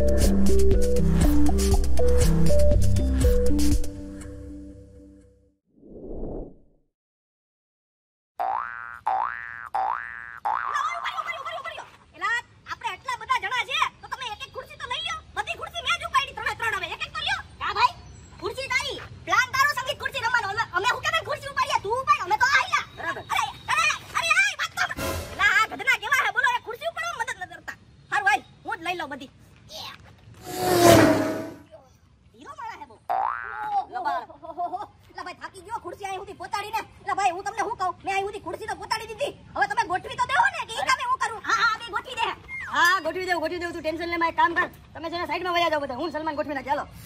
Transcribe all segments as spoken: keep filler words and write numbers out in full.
સલમાન ગોઠવી નાખ ચાલો.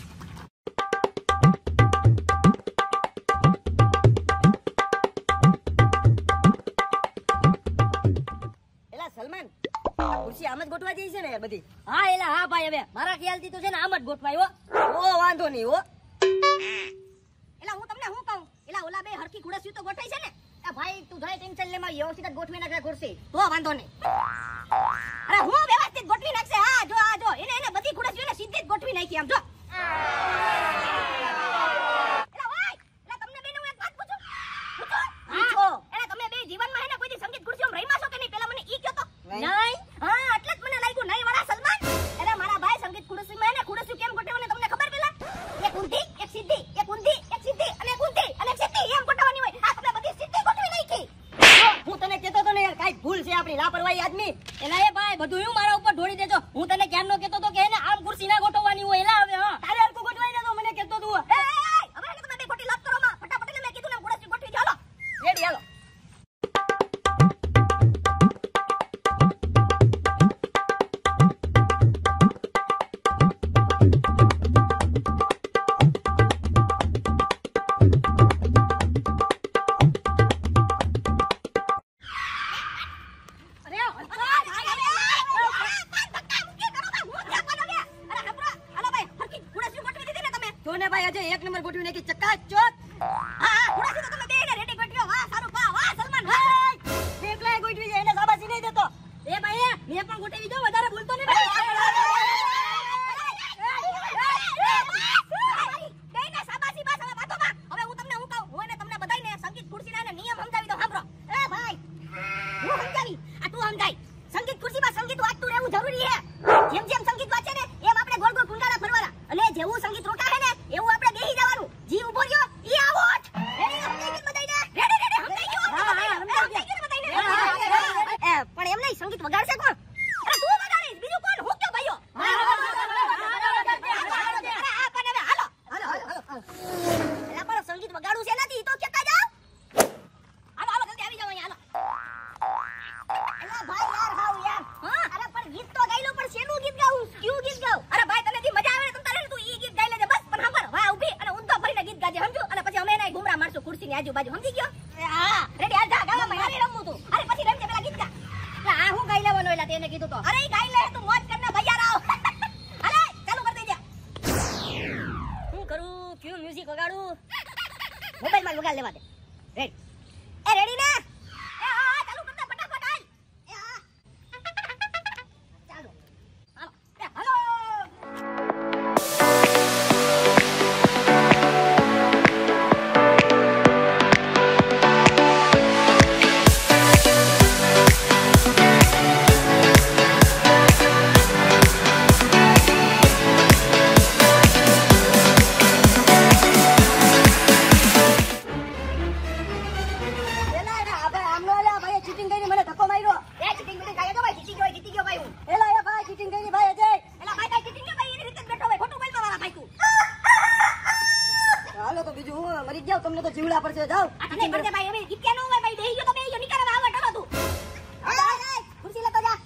એલા સલમાન ખુરશી આમ જ ગોઠવા જઈ છે ને યાર બધી? હા એલા હા ભાઈ, હવે મારા ખ્યાલથી તો છે ને આમ જ ગોઠવાય હો. ઓ વાંધો નહીં હો. એલા હું તમને શું કહું, એલા ઓલા બે હરકી ખુરશી તો ગોઠવાય છે ને? એ ભાઈ તું જાય ટેન્શન લે માં, વ્યવસ્થિત જ ગોઠવી નાખે ખુરશી તો વાંધો નહીં. અરે હું વ્યવસ્થિત ગોઠવી નાખશે. હા જો આ જો એને એને બધી ખુરશીઓને સીધી જ ગોઠવી નાખી આમ જો. એલા ભાઈ, એલા તમને બેને હું એક વાત પૂછું? પૂછો પૂછો. એલા તમે બે જીવનમાં હે ને કોઈ દી સંગીત ખુરશીઓમાં રહીમાં છો કે નહીં? પેલા મને ઈ કહો તો. નહીં. હા એટલે જ મને લાગ્યું નહીં વાળા સલમાન. અરે મારા ભાઈ સંગીત ખુરશીમાં હે ને ખુરશી કેમ ગોઠવવાની તમને ખબર પેલા? એક ઊંધી એક સીધી, એક ઊંધી એક સીધી અને એક ઊંધી અને એક સીધી એમ ગોઠવવાની હોય. આ તમે બધી સીધી ગોઠવી નાખી. હું તને કહેતો તો ને યાર કાઈ ભૂલ છે આપણી, લાપરવાહી આદમી. એલા એ ભાઈ બધું હું મારા ઉપર ઢોળી દેજો. હું તને ક્યારનો કહેતો તો કે એને આમ ખુરશી ના ગોઠવવાની હોય. એલા હવે હા તારે હરકું ગોઠવાઈ દેતો મને કહેતો તું. એ હવે તમે બે ખોટી લપ કરો માં. ફટાફટ મેં કીધું ને ખુરશી ગોઠવી દો. હાલો રેડી હાલો. એક નંબર ગોઠવી નાખી ચકાચોક. હા ખુરશી તો તમે બેને રેડી ગોઠવ્યો. વાહ સારું વાહ વાહ સલમાન. ભાઈ એકલા ગોઠવી જાય એને શાબાશી નહીં દેતો. એ ભાઈ મેં પણ ગોઠવી દો, વધારે ભૂલતો નહીં ભાઈ. બેને શાબાશી બસ હવે વાતો માં. હવે હું તમને હું કહું, હું એને તમને બધાયને સંગીત ખુરશીના ને નિયમ સમજાવી દો. સાંભળો એ ભાઈ, હું સમજાવી આ તું સમજાય. સંગીત ખુરશીમાં સંગીત વાગતું રહેવું જરૂરી છે. જેમ જેમ સંગીત વાંચે ને એમ આપણે ગોળ ગોળ કુંડાળા ફરવાના અને જેવું સંગીત રોકાશે ને એવું આપણે બેહી જવાનું. જી ઉભો રહ્યો ઈ આવો. રેડી સમજાઈ ગયું બધાયને? રેડી રેડી સમજાઈ ગયું. હા હા સમજાઈ ગયું બધાયને. એ પણ એમ નહીં, સંગીત વગાડશે કોણ? અરે તું વગાડીશ, બીજું કોણ? હું ક્યો ભાઈઓ? હા હા આ પણ હવે હાલો હાલો હાલો હાલો. એલા પણ સંગીત વગાડવું છે નથી તો કેતા જાવ. હાલો હાલો જલ્દી આવી જાવ અહીંયા હાલો. એલા ભાઈ યાર હાવ યાર. હા અરે પણ ગીત તો ગાઈ લો, પણ શેનું ગીત ગાવું? ક્યું ગીત ગાવું? અરે ભાઈ તને જી મજા આવે ને તમ તારે તું ઈ ગીત ગાઈ લેજે બસ. પણ સાંભળ વાહ ઊભી અને ઊંધો ફરીને ગીત ગાજે સમજો. અને પછી અમે એના ઘુમરા મારશું ખુરશીની આજુબાજુ, સમજી ગયો? હા રેડી હાલ જા ગાવામાં મારે રમવું તું. અરે પછી રમજે પેલા ગીત ગા. એટલે આ હું ગાઈ લેવાનો એલા તેને કીધું તો. અરે ઈ ગાઈ લે તું મોજ કરને ભૈયા રાવ. હાલે ચાલુ કરી દેજે. હું કરું ક્યું મ્યુઝિક વગાડું? મોબાઈલ માં વગાડ લેવા દે. રેડી એ રેડી ને? એ હા હા ચાલુ કર દે ફટાફટ હાલ. એ હા ચાલો હાલો એ હાલો. મરી જાવ તમને તો જીવડા પડશે. જાવ અને પડશે ભાઈ. હવે ગીત કેનો હોય ભાઈ? બેહી ગયો તો બેહી ગયો, નીકળવા આવ ટલો તું. હાલ હાલ ખુરશી લેતો જા.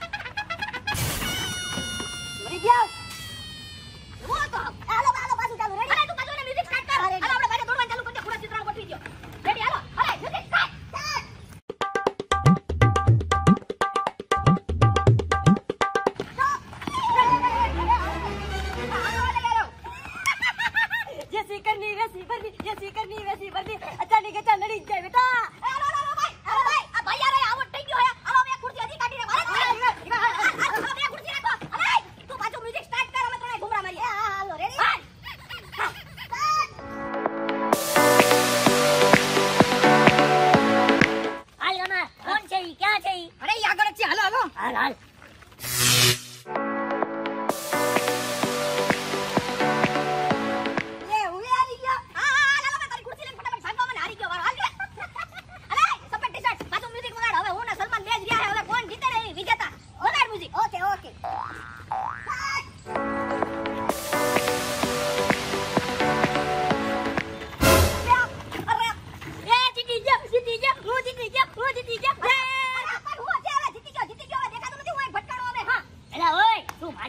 મરી જાવ હું તો હાલો હાલો પાછું ચાલુ. રેડી? અરે તું પાછું ને મ્યુઝિક સ્ટાર્ટ કર. હાલો આપણે ભાઈ દોડવાનું ચાલુ કરજે. ખુરશી ત્રણ ગોઠવી દો. રેડી હાલો હાલે મ્યુઝિક સ્ટાર્ટ. અચાનક અચાનક લડી જાય બેટા. હાલો હાલો ભાઈ હાલો ભાઈ આ ભાઈ યાર આવટ થઈ ગયો હે. હાલો બે ખુરશી હજી કાઢીને મારે. હાલો બે ખુરશી રાખો. અરે તું પાછો મ્યુઝિક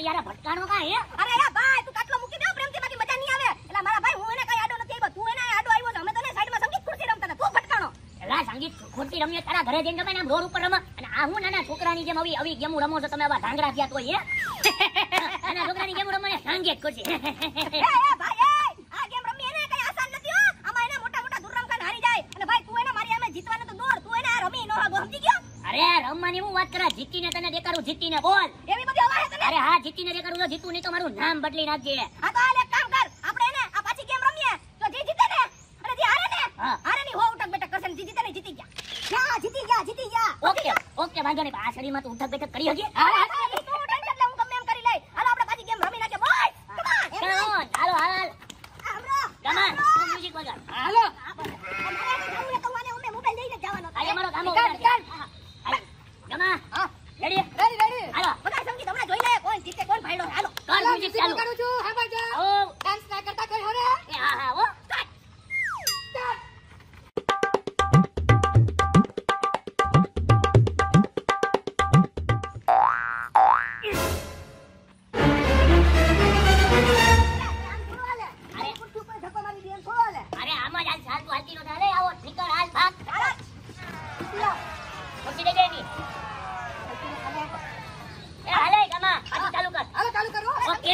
યાર ભટકાણો કા હે? અરે યા ભાઈ તું કાટલો મૂકી દે પ્રેમથી, બાકી મજા નહીં આવે. એટલે મારા ભાઈ હું એને કઈ આડો નથી આવ્યો, તું એને આડો આવ્યો છે. અમે તને સાઈડમાં સંગીત ખુરશી રમતા હતા, તું ભટકાણો. એલા સંગીત ખુરશી રમીએ તારા ઘરે જઈને તમે આમ રોડ ઉપર રમો અને આ હું નાના છોકરાની જેમ આવી આવી ગેમો રમો છો તમે? આવા ઢાંગરા થયા તો હે? નાના છોકરાની ગેમ રમો ને સંગીત ખુરશી. એ એ ભાઈ એ આ ગેમ રમી એને કઈ આસાન નથી હો. આમાં એને મોટા મોટા દુર્રમ ખાન હારી જાય. અને ભાઈ તું એને મારી સામે જીતવાનું તો દોર, તું એને આ રમી નો હાગો, સમજી ગયો? અરે રમવાની હું વાત કરા, જીતીને તને દેખાડું, જીતીને બોલ. એવી બધી હવા હે તને? અરે હા જીતીને દેખાડું તો જીતું, નહીં તો મારું નામ બદલી નાખજે. હા તો હાલ એક કામ કર, આપણે એને આ પાછી ગેમ રમીએ તો જે જીતે ને અને જે હારે ને હા. હારે ની હો ઉઠક બેઠક કરશે ને જે જીતે ને જીતી ગયા. યા જીતી ગયા, જીતી ગયા. ઓકે ઓકે વાંધો નહીં. આ શરીરમાં તું ઉઠક બેઠક કરી હજી? હા હા ઈ તું ટેન્શન લે, હું ગમે એમ કરી લઈ. હાલો આપણે પાછી ગેમ રમી નાખીએ બોય. ચાલો ચાલો હાલ આમરો કમાન તું મ્યુઝિક વગાડ. હાલો અમારે તો જવું તો મને ઉમે મોબાઈલ લઈને જવાનો. આજે મારો ગામો કાઢ, કાઢ. ગમા હા રેડી રેડી રેડી. હાલો બધા સંગીત હમણાં જોઈ લે કોણ જીતે કોણ ફાયડો. હાલો કર મ્યુઝિક ચાલુ. કરું છું. હા બાજા ઓ ડાન્સ ના કરતા કઈ હો રે. એ હા હા ઓ સ્ટાર્ટ. અરે આમાં જ હાલ ચાલતું હાલતી નો ચાલે. આવો નીકળ હાલ ભાગ. ખુરશી દઈ દે ની. એ હાલે ગમા પાછું ચાલુ કર. હાલો ચાલુ કરો. ઓકે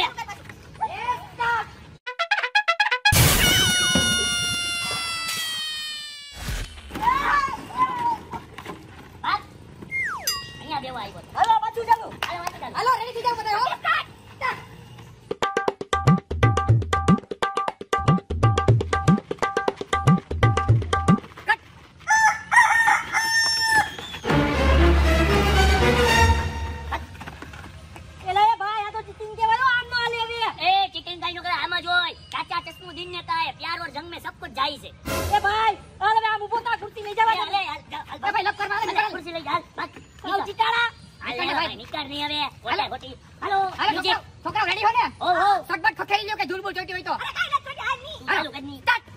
ભાગ. અહીંયા બેવા આવ્યો. હાલો પાછું ચાલુ. હાલો વાંચી ચાલુ. હાલો રેડી થઈ જાવ બધા હો. Start start. ए चिकन काई नो करे आमा જોય. ચાચા ચશ્મુ દિન ને કાય પ્યાર ઓર જંગ में सब कुछ જાય છે. એ ભાઈ અરે આમ ઉભો તા ખુરશી લઈ જવા દે. એ ભાઈ લપ કરવા દે. ખુરશી લઈ હાલ ભાગ. આવ ચિતાડા. હાલ ભાઈ નીકળ નહીં હવે. ઓલે ખોટી. હાલો હાલો મ્યુઝિક. છોકરા રેડી હો ને? ઓ હો સટબટ ખખેરી લ્યો કે ઝૂલબુલ જોઈતી હોય તો. અરે કાઈ નથી જોઈતી આજ ની. ચાલુ કરની.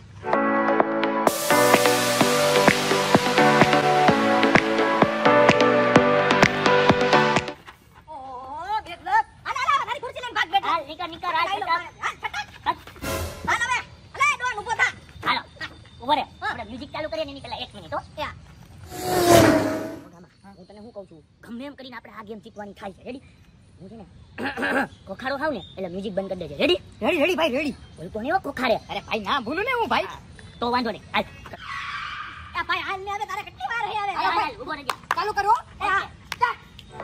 ઓહો બેક લક. હાલ હાલ મારી ખુરશી લઈને ભાગ બેઠા. હાલ નીકળ નીકળ હાલ નીકળ. હાલ છટક. હાલ હવે. અલે ડોન ઉભો થા. હાલો ઉભો રે. આપણે મ્યુઝિક ચાલુ કરીએ ને એની પહેલા એક મિનિટ હો. યા. હું તને શું કહું છું, ગમે એમ કરીને આપણે આ ગેમ જીતવાની થાય છે. રેડી? હું છે ને કોખારો ખાવ ને એટલે મ્યુઝિક બંધ કરી દેજે. રેડી? રેડી રેડી ભાઈ રેડી. બોલતો નહીં હો કોખારે. અરે ભાઈ ના ભૂલું ને હું ભાઈ. તો વાંધો નહીં. હાલ આ ભાઈ હાલ ને હવે તારે કેટલી વાર હે આવે. હાલ હાલ ઉભો રહેજે. ચાલુ કરો. એ હા. સ્ટાર્ટ.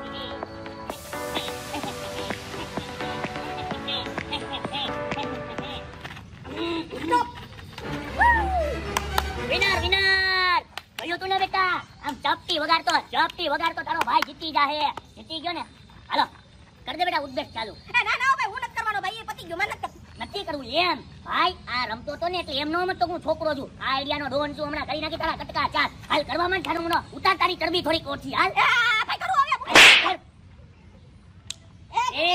વિનર વિનર બોલ્યો તું ને બેટા. આમ ચપટી વગાડતો ચપટી વગાડતો તારો ભાઈ જીતી જાહે. જીતી ગયો ને. હાલો કર દે બેટા ઉદ્દેશ ચાલુ. એ ના ના ભાઈ હું નથી કરવાનો ભાઈ, એ પતી ગયો મને નથી. નથી કરવું એમ ભાઈ. આ રમતો તો ને એટલે એમ નો મત હું છોકરો છું. આ આઈડિયાનો ડોન છું. હમણાં કરી નાખી તારા કટકા ચાર. હાલ કરવા માં ઠાણું નો ઉતાર તારી ચરબી થોડીક ઓછી. હાલ એ આ ભાઈ કરું હવે. એ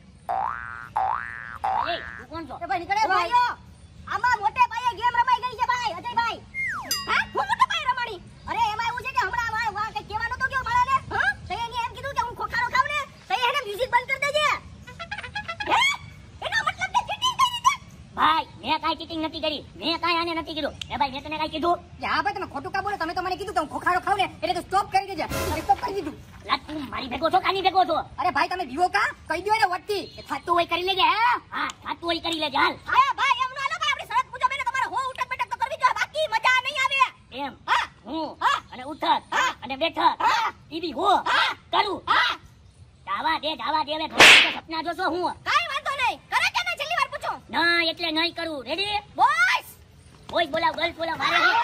એ તું કોણ છો? એ ભાઈ નીકળે ભાઈઓ. આમાં મોટે પાયે ગેમ રમાઈ ગઈ છે ભાઈ અજયભાઈ. હા હું મોટે પાયે રમાણી. અરે એમાં એવું છે કે હમણાં વાહ વાહ કઈ કહેવાનું તો કયો મારાને. હા તો એને એમ કીધું કે હું ખોખારો ખાવ ને તો એને મ્યુઝિક બંધ કરી દેજે. હે એનો મતલબ કે ચીટિંગ કરી છે. ભાઈ મેં કાઈ ચીટિંગ નથી કરી. મેં કાઈ આને નથી કીધું. એ ભાઈ મેં તને કાઈ કીધું? હા ભાઈ તમે ખોટું કા બોલો. તમે તો મને કીધું કે હું ખોખારો ખાવ ને એટલે તો સ્ટોપ કરી દેજે. સ્ટોપ કરી દીધું. લા તું મારી ભેગો છો કાની ભેગો છો? અરે ભાઈ તમે દીવો કા કહી દો ને વટતી. એ થાતું હોય કરી લેજે. હા હા થાતું હોય કરી લેજે. હાલ હા ભાઈ એમ ના લો ભાઈ. આપણી શરત મુજબ એને તમારે હો ઉઠક બેઠક તો કરવી જોઈએ, બાકી મજા નહીં આવે. એમ હા હું હા અને ઉઠક હા અને બેઠક હા ઈ બી હો હા કરું. હા જાવા દે જાવા દે. હવે ઘણા સપના જોશો હું. કાઈ વાંધો નહીં. કરે કે નહીં છેલ્લી વાર પૂછો. ના એટલે નહીં કરું. રેડી? બોયસ બોય બોલાવ ગર્લ્સ બોલાવ. મારે હા